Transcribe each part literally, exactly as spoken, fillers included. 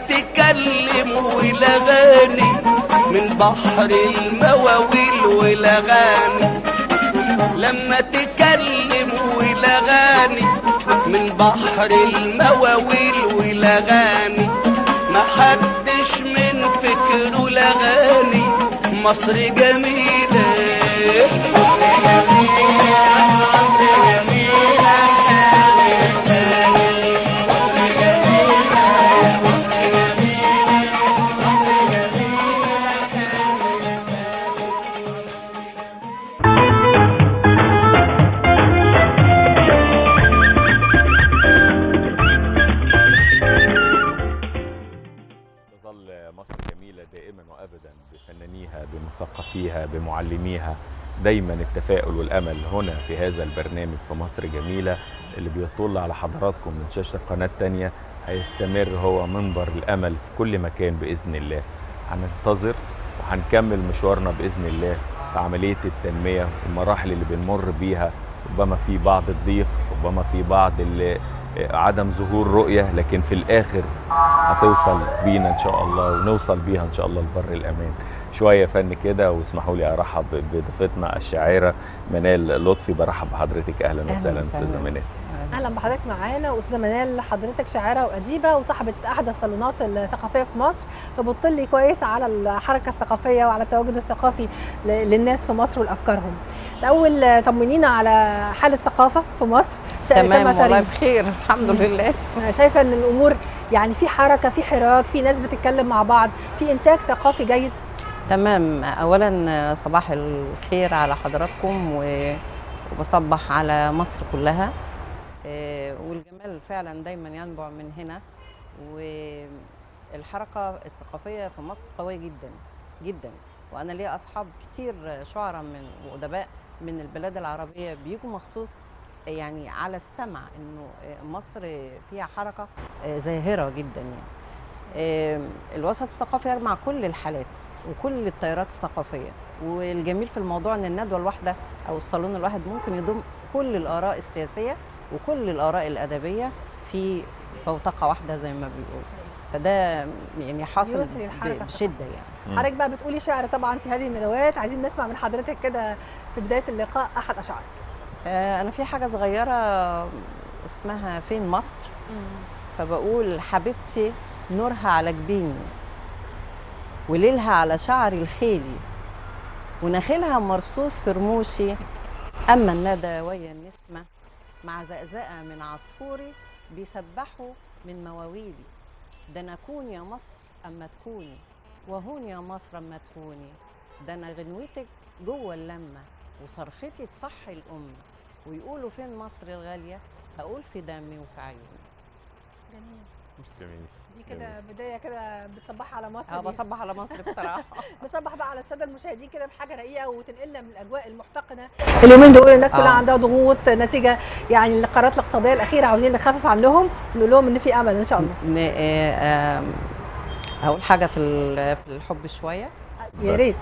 تكلم والاغاني من بحر المواويل والاغاني، لما تكلم والاغاني من بحر المواويل والاغاني، ما حدش من فكره الاغاني. مصر جميله دائما وابدا بفنانيها بمثقفيها بمعلميها. دايما التفاؤل والامل هنا في هذا البرنامج في مصر جميله اللي بيطل على حضراتكم من شاشه قناه تانية. هيستمر هو منبر الامل في كل مكان باذن الله. هننتظر وهنكمل مشوارنا باذن الله في عمليه التنميه والمراحل اللي بنمر بيها. ربما في بعض الضيق، ربما في بعض اللي عدم ظهور رؤية، لكن في الآخر هتوصل بينا إن شاء الله ونوصل بيها إن شاء الله لبر الأمان. شوية فن كده واسمحوا لي أرحب بضيفتنا الشاعرة منال لطفي. برحب بحضرتك. أهلا وسهلا أستاذة منال. أهلا بحضرتك معانا أستاذة منال. حضرتك شاعرة وأديبة وصاحبة أحد الصالونات الثقافية في مصر، فبتطلي كويس على الحركة الثقافية وعلى التواجد الثقافي للناس في مصر والأفكارهم. الأول طمنينا على حال الثقافة في مصر. تمام والله بخير الحمد لله. شايفة ان الامور يعني في حركة، في حراك، في ناس بتتكلم مع بعض، في انتاج ثقافي جيد. تمام. اولا صباح الخير على حضراتكم وبصبح على مصر كلها. والجمال فعلا دايما ينبع من هنا، والحركة الثقافية في مصر قوية جدا جدا. وانا ليا اصحاب كتير شعراء من وادباء من البلاد العربية بيجوا مخصوص يعني على السمع انه مصر فيها حركه زاهره جدا. يعني الوسط الثقافي يجمع كل الحالات وكل التيارات الثقافيه، والجميل في الموضوع ان الندوه الواحده او الصالون الواحد ممكن يضم كل الاراء السياسيه وكل الاراء الادبيه في بوتقه واحده زي ما بيقولوا. فده يعني حاصل بشده. يعني حضرتك بقى بتقولي شعر طبعا في هذه الندوات، عايزين نسمع من حضرتك كده في بدايه اللقاء احد اشعارك. أنا في حاجة صغيرة اسمها فين مصر. مم. فبقول حبيبتي نورها على جبيني وليلها على شعري الخيلي ونخيلها مرصوص في رموشي، أما الندى ويا النسمة مع زقزقة من عصفوري بيسبحوا من مواويلي. ده أنا أكون يا مصر أما تكوني وهون يا مصر أما تهوني. ده أنا غنوتك جوه اللمة وصرختي تصحي الأمة. ويقولوا فين مصر الغالية أقول في دمي وفي عيوني. جميل. مش جميل. دي كده بداية كده بتصبح على مصر. اه بصبح على مصر بصراحة. نصبح بقى على السادة المشاهدين كده بحاجة رقيقة وتنقلنا من الأجواء المحتقنة. اليومين دول الناس كلها آه. عندها ضغوط نتيجة يعني القرارات الاقتصادية الأخيرة، عاوزين نخفف عنهم ونقول لهم إن في أمل إن شاء الله. هقول حاجة في في الحب شوية. يا ريت.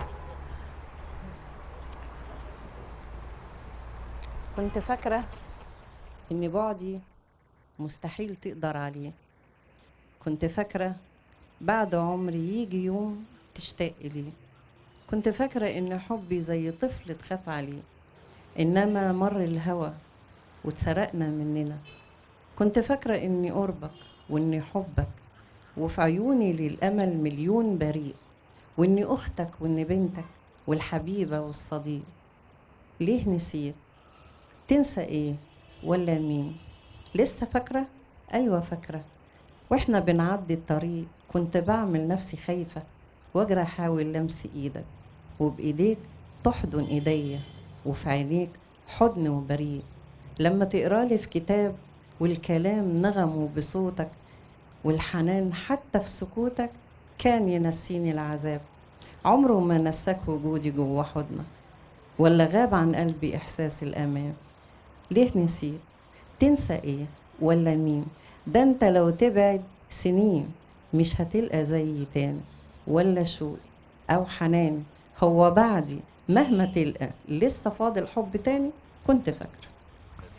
كنت فاكرة إن بعدي مستحيل تقدر عليه. كنت فاكرة بعد عمري يجي يوم تشتاق ليه. كنت فاكرة إن حبي زي طفل تخاف عليه، إنما مر الهوى واتسرقنا مننا. كنت فاكرة إني قربك وإني حبك وفي عيوني للأمل مليون بريء، وإني أختك وإني بنتك والحبيبة والصديق. ليه نسيت؟ تنسى ايه ولا مين؟ لسه فاكرة؟ ايوه فاكرة. واحنا بنعدي الطريق كنت بعمل نفسي خايفة واجري احاول لمس ايدك، وبايديك تحضن ايديا، وفي عينيك حضن وبريء. لما تقرالي في كتاب والكلام نغمه بصوتك، والحنان حتى في سكوتك كان ينسيني العذاب. عمره ما نساك وجودي جوه حضنك ولا غاب عن قلبي احساس الامان. ليه نسيت؟ تنسى ايه ولا مين؟ ده انت لو تبعد سنين مش هتلقى زي تاني، ولا شوق او حنان هو بعدي مهما تلقى لسه فاضل حب تاني. كنت فاكره.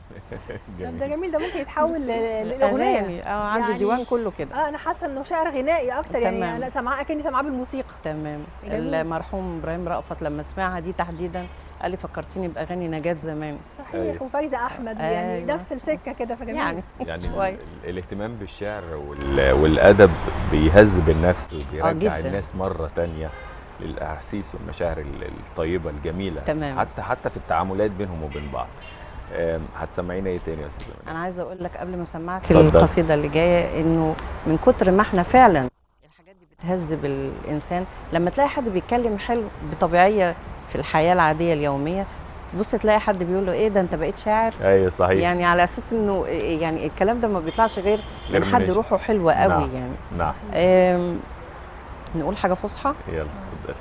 طب ده جميل، ده ممكن يتحول ل- لاغنيه. اغاني اه عندي يعني- ديوان كله كده. اه انا حاسه انه شعر غنائي اكتر، يعني تمام. انا سامعاه اكني سامعاه بالموسيقى. تمام. جميل. المرحوم ابراهيم رأفت لما سمعها دي تحديدا قال لي فكرتيني باغاني نجاة زمان. صحيح. أيوة. وفريده احمد يعني أيوة. نفس السكه كده، فجميل. يعني يعني شوية. ال- الاهتمام بالشعر وال- والادب بيهذب النفس آه، وبيرجع جداً. الناس مره تانية للاحاسيس والمشاعر ال- الطيبه الجميله. تمام. حتى حتى في التعاملات بينهم وبين بعض. آم، هتسمعينا ايه تاني يا استاذه منال؟ انا عايزه اقول لك قبل ما اسمعك اتفضل. القصيده اللي جايه انه من كتر ما احنا فعلا الحاجات دي بتهذب الانسان، لما تلاقي حد بيتكلم حلو بطبيعيه في الحياه العاديه اليوميه، تبص تلاقي حد بيقول له ايه ده انت بقيت شاعر. ايوه صحيح. يعني على اساس انه يعني الكلام ده ما بيطلعش غير غير من من حد إيش؟ روحه حلوه قوي. نعم. يعني نعم. آم، نقول حاجه فصحى. يلا اتفضل.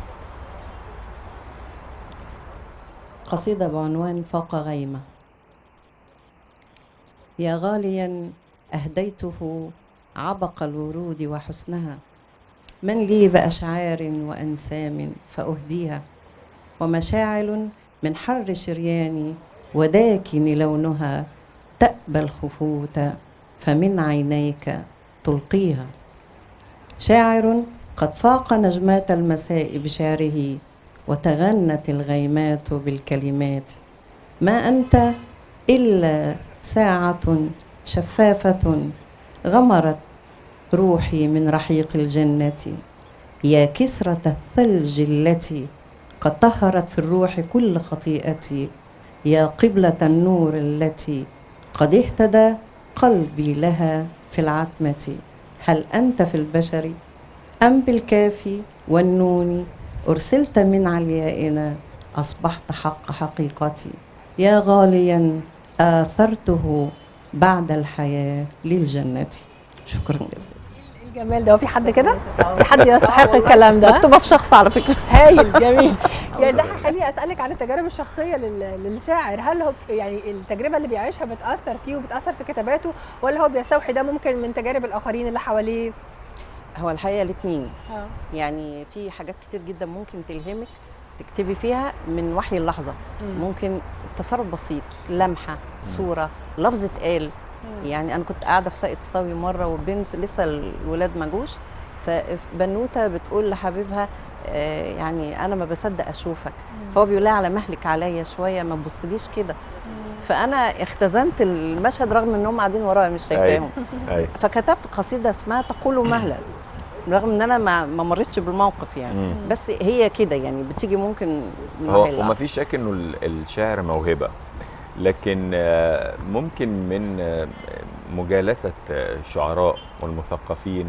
قصيدة بعنوان فوق غيمة. يا غاليا أهديته عبق الورود وحسنها، من لي بأشعار وأنسام فأهديها، ومشاعل من حر شرياني وداكن لونها تأبى الخفوت فمن عينيك تلقيها. شاعر قد فاق نجمات المساء بشعره وتغنت الغيمات بالكلمات، ما أنت إلا ساعة شفافة غمرت روحي من رحيق الجنة، يا كسرة الثلج التي قد طهرت في الروح كل خطيئتي، يا قبلة النور التي قد اهتدى قلبي لها في العتمة. هل أنت في البشر أم بالكاف والنون أرسلت من عليائنا أصبحت حق حقيقتي، يا غاليا آثرته بعد الحياة للجنة. شكرا جزيلا. الجمال ده، وفي حد كده؟ في حد يستحق الكلام ده؟ مكتوبة في شخص على فكرة. هايل، جميل. يعني ده هيخليني اسالك عن التجارب الشخصيه لل- للشاعر، هل هو يعني التجربه اللي بيعيشها بتاثر فيه وبتاثر في كتاباته، ولا هو بيستوحي ده ممكن من تجارب الاخرين اللي حواليه؟ هو الحقيقة الاثنين، اه. يعني في حاجات كتير جدا ممكن تلهمك تكتبي فيها من وحي اللحظة. مم. ممكن تصرف بسيط، لمحة، صورة، لفظ اتقال. مم. يعني أنا كنت قاعدة في ساقية الصاوي مرة وبنت لسه الولاد ما جوش، فبنوتة بتقول لحبيبها آه، يعني أنا ما بصدق أشوفك، فهو بيقول لها على مهلك عليا شوية ما تبصليش كده. فأنا اختزنت المشهد رغم إنهم قاعدين ورايا مش شايفاهم. ايوه. فكتبت قصيدة اسمها تقول مهلا، رغم ان انا ما ما مريتش بالموقف يعني. مم. بس هي كده يعني بتيجي ممكن من هو وحي وما اللحظة. فيش شك انه ال- الشعر موهبه، لكن آه، ممكن من آه، مجالسه آه، الشعراء والمثقفين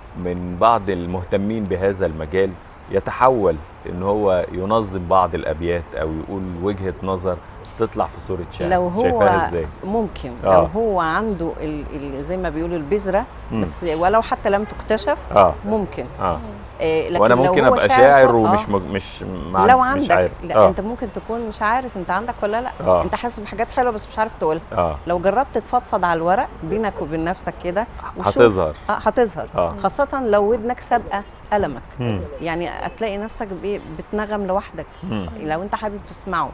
من بعض المهتمين بهذا المجال يتحول ان هو ينظم بعض الابيات او يقول وجهه نظر تطلع في صوره شعر. لو هو شايفاها ازاي؟ ممكن آه. لو هو عنده ال ال زي ما بيقولوا البذرة، مم. بس ولو حتى لم تكتشف اه ممكن. اه آه لكن وانا لو ممكن هو ابقى شاعر صح- ومش آه. مج... مش مع... لو مش عندك عارف. لا آه. انت ممكن تكون مش عارف انت عندك ولا لا. آه. انت حاسس بحاجات حلوه بس مش عارف تقولها. اه لو جربت تفضفض على الورق بينك وبين نفسك كده وشوف- هتظهر. اه هتظهر. اه خاصة لو ودنك سابقة ألمك، مم. يعني هتلاقي نفسك بي- بتنغم لوحدك مم. لو أنت حابب تسمعه.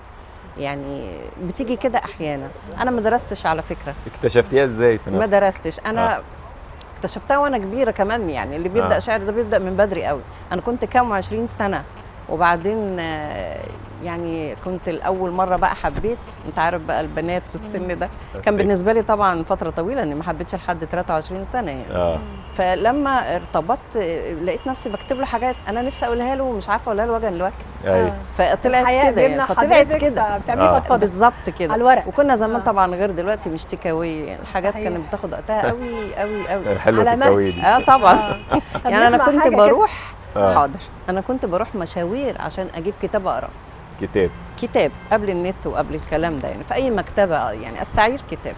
يعني بتيجي كده أحيانا. أنا ما درستش على فكرة، اكتشفتيها ازاي في ما نفسك؟ درستش أنا. آه. اكتشفتها وأنا كبيرة كمان، يعني اللي بيبدأ آه. شعر ده بيبدأ من بدري قوي. أنا كنت كام وعشرين سنة، وبعدين آه، يعني كنت الأول مرة بقى حبيت. أنت عارف بقى البنات في السن ده كان بالنسبة لي طبعا فترة طويلة إني ما حبيتش لحد ثلاثة وعشرين سنة يعني. اه فلما ارتبطت لقيت نفسي بكتب له حاجات انا نفسي اقولها له ومش عارفه اقولها له وجها لوجه. ايوه فطلعت الحياة كده يعني. بيمنع فطلعت حضرتك كده فبتعملي آه. فضفضه بالظبط كده على الورق. وكنا زمان آه. طبعا غير دلوقتي مش تيكاوي، الحاجات صحيح. كانت بتاخد وقتها قوي قوي قوي. حلوه على مهل. التكوين دي. اه طبعا. آه. طب يعني انا نسمع كنت حاجة كده. بروح آه. حاضر انا كنت بروح مشاوير عشان اجيب كتاب اقرا كتاب. كتاب قبل النت وقبل الكلام ده، يعني في اي مكتبه يعني استعير كتاب.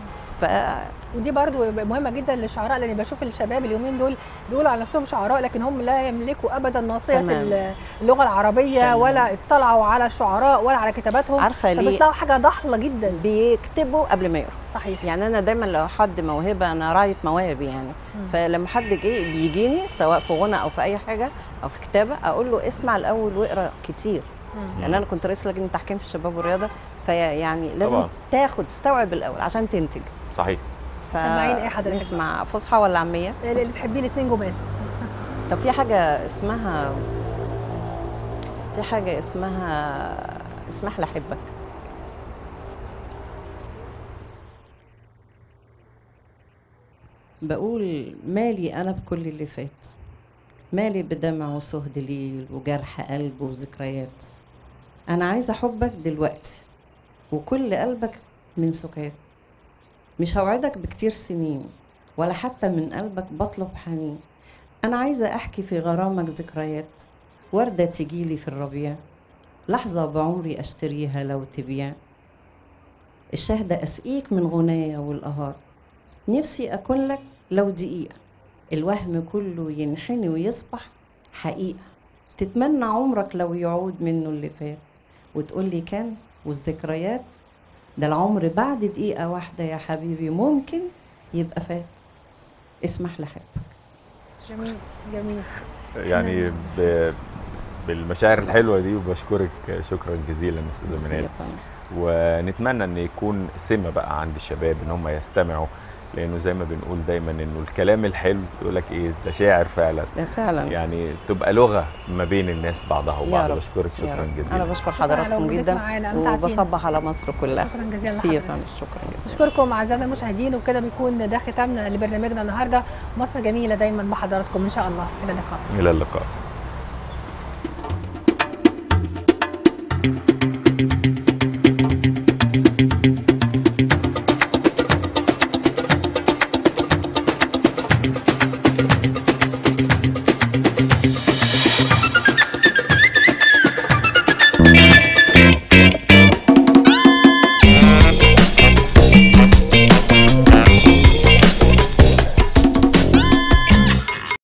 ف ودي برضو مهمه جدا للشعراء، لان بشوف الشباب اليومين دول بيقولوا على نفسهم شعراء لكن هم لا يملكوا ابدا ناصيه تمام. اللغه العربيه تمام. ولا اطلعوا على الشعراء ولا على كتاباتهم، عارفه ليه فبيطلعوا حاجه ضحله جدا. بيكتبوا قبل ما يقروا. صحيح. يعني انا دايما لو حد موهبه، انا راعيه مواهب يعني. مم. فلما حد جه بيجيني سواء في غنى او في اي حاجه او في كتابه، اقول له اسمع الاول واقرا كتير. مم. لان انا كنت رئيس لجنه تحكيم في الشباب والرياضه، فيعني لازم طبعا. تاخد تستوعب الاول عشان تنتج. صحيح. سمعيني ايه حضرتك؟ نسمع فصحى ولا عاميه؟ اللي تحبيه الاثنين جمال. طب في حاجه اسمها في حاجه اسمها اسمح لي احبك. بقول مالي انا بكل اللي فات، مالي بدمع وسهد ليل وجرح قلب وذكريات. انا عايزه حبك دلوقتي وكل قلبك من سكات. مش هوعدك بكتير سنين ولا حتى من قلبك بطلب حنين. انا عايزه احكي في غرامك ذكريات، ورده تجيلي في الربيع، لحظه بعمري اشتريها لو تبيع. الشهده اسقيك من غنايا والقهار، نفسي اكون لك لو دقيقه، الوهم كله ينحني ويصبح حقيقه. تتمنى عمرك لو يعود منه اللي فات، وتقولي كان والذكريات ده العمر بعد دقيقة واحدة يا حبيبي ممكن يبقى فات. اسمح لي احبك. جميل جميل. يعني ب... بالمشاعر الحلوه دي، وبشكرك شكرا جزيلا استاذه منال. ونتمنى ان يكون سمه بقى عند الشباب ان هم يستمعوا، لانه زي ما بنقول دايما انه الكلام الحلو يقول لك ايه ده شاعر فعلا. ده فعلا يعني تبقى لغه ما بين الناس بعضها وبعض. بشكرك شكرا جزيلا. انا بشكر حضراتكم جدا وبصبح على مصر كلها. شكرا جزيلا شكرا لحضرتك. شكرا جزيلا. بشكركم اعزائنا المشاهدين، وكده بيكون ده ختامنا لبرنامجنا النهارده. مصر جميله دايما بحضراتكم ان شاء الله. الى اللقاء. الى اللقاء.